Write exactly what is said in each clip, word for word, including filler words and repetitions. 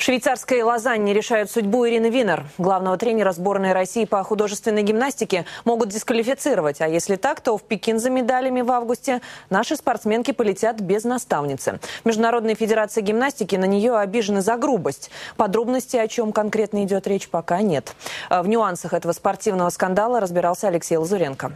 В швейцарской Лозанне решают судьбу Ирины Винер. Главного тренера сборной России по художественной гимнастике могут дисквалифицировать. А если так, то в Пекин за медалями в августе наши спортсменки полетят без наставницы. В Международной федерации гимнастики на нее обижены за грубость. Подробностей, о чем конкретно идет речь, пока нет. В нюансах этого спортивного скандала разбирался Алексей Лазуренко.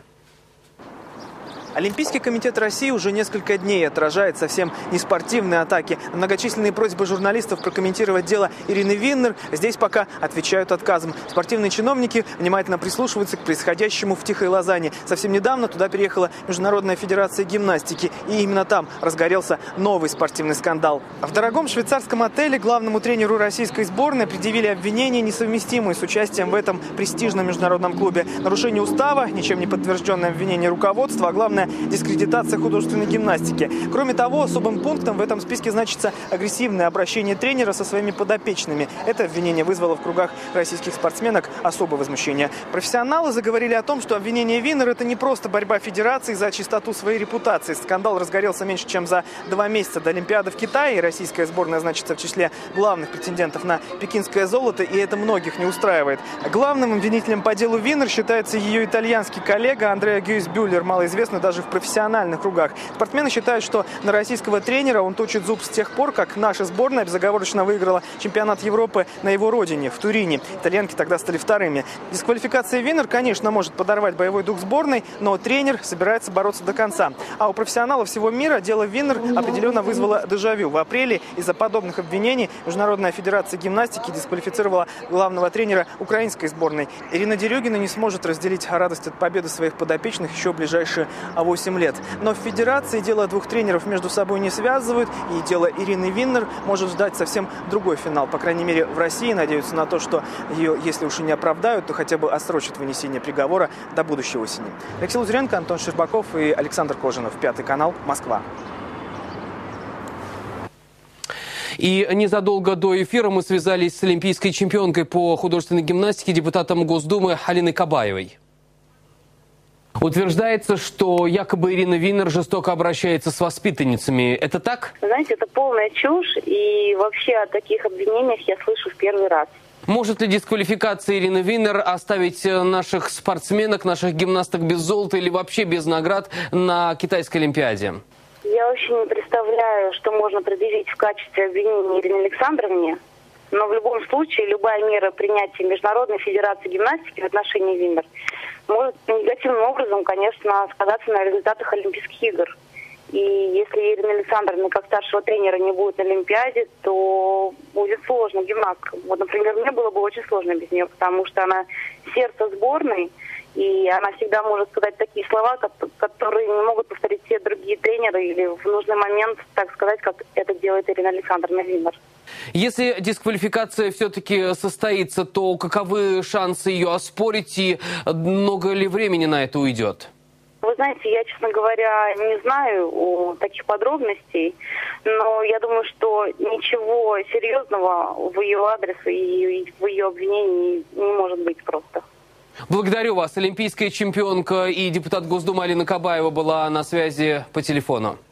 Олимпийский комитет России уже несколько дней отражает совсем не спортивные атаки. На многочисленные просьбы журналистов прокомментировать дело Ирины Винер здесь пока отвечают отказом. Спортивные чиновники внимательно прислушиваются к происходящему в Тихой Лозанне. Совсем недавно туда переехала Международная федерация гимнастики. И именно там разгорелся новый спортивный скандал. В дорогом швейцарском отеле главному тренеру российской сборной предъявили обвинения, несовместимые с участием в этом престижном международном клубе. Нарушение устава, ничем не подтвержденное обвинение руководства, а главное – дискредитация художественной гимнастики. Кроме того, особым пунктом в этом списке значится агрессивное обращение тренера со своими подопечными. Это обвинение вызвало в кругах российских спортсменок особое возмущение. Профессионалы заговорили о том, что обвинение Винер – это не просто борьба федерации за чистоту своей репутации. Скандал разгорелся меньше, чем за два месяца до Олимпиады в Китае. И российская сборная значится в числе главных претендентов на пекинское золото, и это многих не устраивает. Главным обвинителем по делу Винер считается ее итальянский коллега Андреа Гюйсбюллер, малоизвестный даже в профессиональных кругах. Спортсмены считают, что на российского тренера он точит зуб с тех пор, как наша сборная безоговорочно выиграла чемпионат Европы на его родине, в Турине. Итальянки тогда стали вторыми. Дисквалификация Винер, конечно, может подорвать боевой дух сборной, но тренер собирается бороться до конца. А у профессионалов всего мира дело Винер определенно вызвало дежавю. В апреле из-за подобных обвинений Международная федерация гимнастики дисквалифицировала главного тренера украинской сборной. Ирина Дерюгина не сможет разделить радость от победы своих подопечных еще в ближайшие восемь лет. Но в федерации дело двух тренеров между собой не связывают, и дело Ирины Винер может ждать совсем другой финал. По крайней мере, в России надеются на то, что ее, если уж и не оправдают, то хотя бы отсрочат вынесение приговора до будущей осени. Алексей Лазуренко, Антон Щербаков и Александр Кожинов. Пятый канал, Москва. И незадолго до эфира мы связались с олимпийской чемпионкой по художественной гимнастике, депутатом Госдумы Алиной Кабаевой. Утверждается, что якобы Ирина Винер жестоко обращается с воспитанницами. Это так? Знаете, это полная чушь, и вообще о таких обвинениях я слышу в первый раз. Может ли дисквалификация Ирины Винер оставить наших спортсменок, наших гимнасток без золота или вообще без наград на Китайской Олимпиаде? Я вообще не представляю, что можно предъявить в качестве обвинения Ирине Александровне. Но в любом случае, любая мера принятия Международной федерации гимнастики в отношении Винер может негативным образом, конечно, сказаться на результатах Олимпийских игр. И если Ирина Александровна как старшего тренера не будет на Олимпиаде, то будет сложно гимнасткам. Вот, например, мне было бы очень сложно без нее, потому что она сердце сборной, и она всегда может сказать такие слова, которые не могут повторить все другие тренеры или в нужный момент, так сказать, как это делает Ирина Александровна Винер. Если дисквалификация все-таки состоится, то каковы шансы ее оспорить и много ли времени на это уйдет? Вы знаете, я, честно говоря, не знаю о таких подробностей, но я думаю, что ничего серьезного в ее адрес и в ее обвинении не может быть просто. Благодарю вас. Олимпийская чемпионка и депутат Госдумы Алина Кабаева была на связи по телефону.